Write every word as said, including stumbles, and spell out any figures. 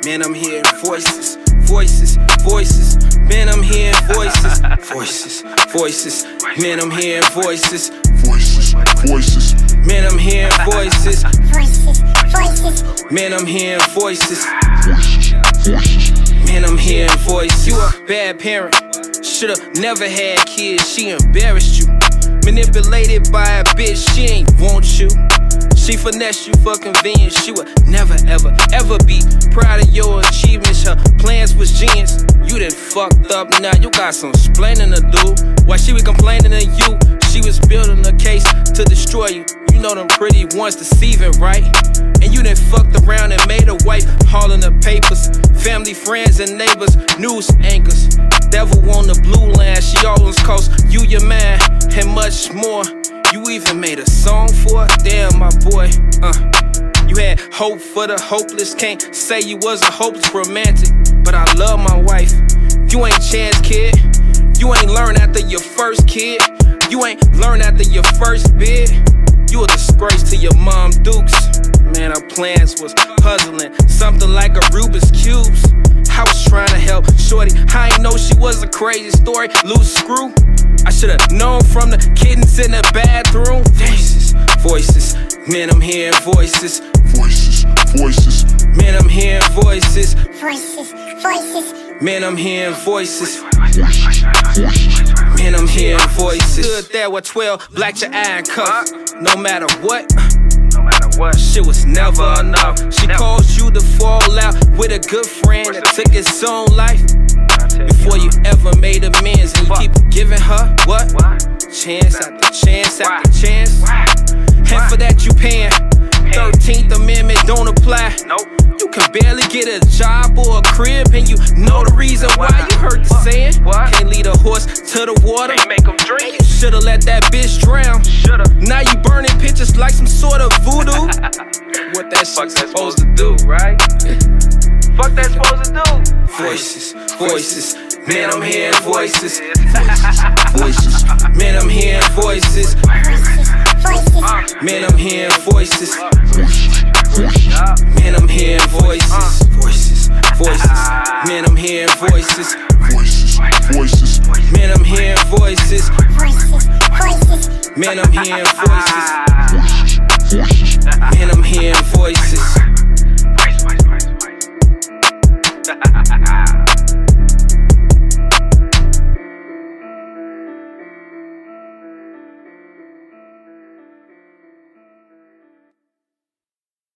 Man, I'm hearing voices, voices, voices. Man, I'm hearing voices, voices, voices. Man, I'm hearing voices, Voices, voices. man, I'm hearing voices. Voices, voices. Man, I'm hearing voices. Voices, voices. Man, I'm hearing voices. You a bad parent. Should've never had kids. She embarrassed you. Manipulated by a bitch. She ain't want you. She finesse you for convenience. She would never, ever, ever be proud of your achievements. Her plans was genius. You done fucked up. Now you got some explaining to do. While she was complaining to you, she was building a case to destroy you. You know them pretty ones deceiving, right? And you done fucked around and made a wife, hauling the papers. Family, friends, and neighbors, news anchors. Devil on the blue land, she always calls you your man, and much more. You even made a song for her? Damn, my boy, uh you had hope for the hopeless. Can't say you was a hopeless romantic, but I love my wife. You ain't chance, kid. You ain't learn after your first kid. You ain't learn after your first bid. You a disgrace to your mom, Dukes. Man, our plans was puzzling, something like a Rubik's Cubes. I was trying to help shorty, I ain't know she was a crazy story, loose screw. I should've known from the kittens in the bathroom. Voices, voices, man, I'm hearing voices. Voices, voices. Man, I'm hearing voices. Voices, voices. Man, I'm hearing voices. Voices, voices. Man, I'm hearing voices. Stood there with twelve, black your eye and cuff. No matter what, No matter what, shit was never enough. She caused you to fall out with a good friend that took its own life. Before you ever made amends, and you keep giving her what? Chance after chance after chance. And for that you paying. thirteenth Amendment don't apply. Nope. You can barely get a job or a crib, and you know the reason why. You heard the saying, can't lead a horse to the water. Can't make them drink. You should've let that bitch drown. Shoulda. Now you burning pictures like some sort of voodoo. What that Fuck shit's that supposed to do, right? Fuck that supposed to do. Voices, voices, man, I'm hearing voices. Voices. Man, I'm hearing voices. Voices, voices. Man, I'm hearing voices. Voices, voices. Man, I'm hearing voices. Voices, voices. Man, I'm hearing voices. Voices, voices. Man, I'm hearing voices. Voices, voices. Man, I'm hearing voices.